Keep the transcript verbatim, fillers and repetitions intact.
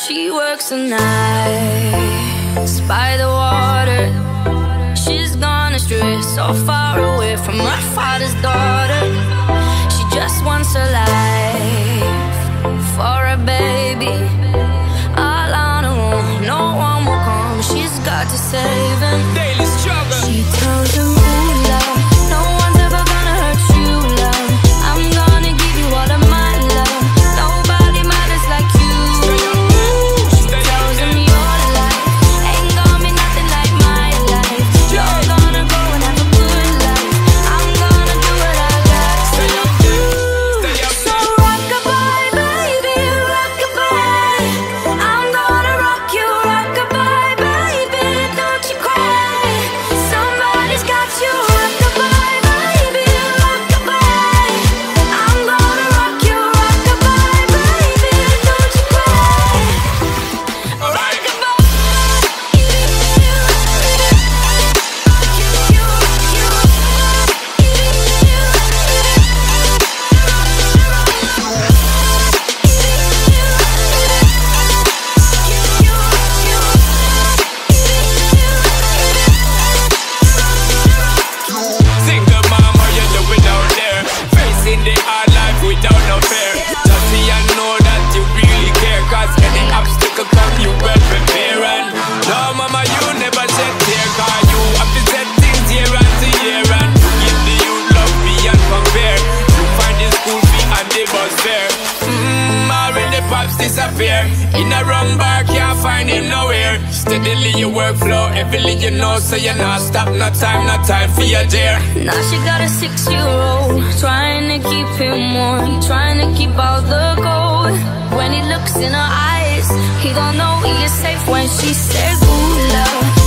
She works the nights by the water. She's gone astray, so far away from her father's daughter. She just wants a life for a baby. All on her own, no one will come. She's got to save him. Daily struggle. She tells him, ooh, love, no one's ever gonna hurt you, love. I'm gonna give you all of my love. Nobody matters like you. She tells him your life ain't gonna be nothing like my life. You're gonna go and have a good life. I'm gonna do what I got to do. So rock-a-bye, baby, rock-a-bye. I'm gonna rock you, rock-a-bye, baby. Don't you cry. Somebody's got you, rock-a-bye, baby, rock-a-bye. I'm gonna rock you, rock-a-bye, baby. Don't you cry. Single mom, what you doing out there? Facing the hard life without no fear. Just see and know that you really care. Cause any obstacle come, you well prepare. And no mama, you never shed tear. Cause you have to set things year after year. And to give the youth love beyond compare. You find the school fee and the bus fare. Mmm, already pops disappear. In a wrong bar, can't find him nowhere. Steadily your workflow, every you know. So you not stop, no time, no time for your dear. Now she got a six-year-old, trying to keep him warm, trying to keep all the gold. When he looks in her eyes, he don't know he is safe when she says, ooh, love,